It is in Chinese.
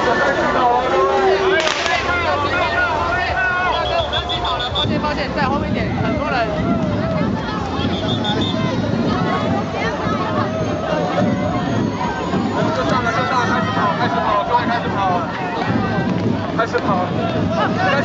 抱歉，在后面点很多人。 就上了，开始跑，各位开始跑，开始跑。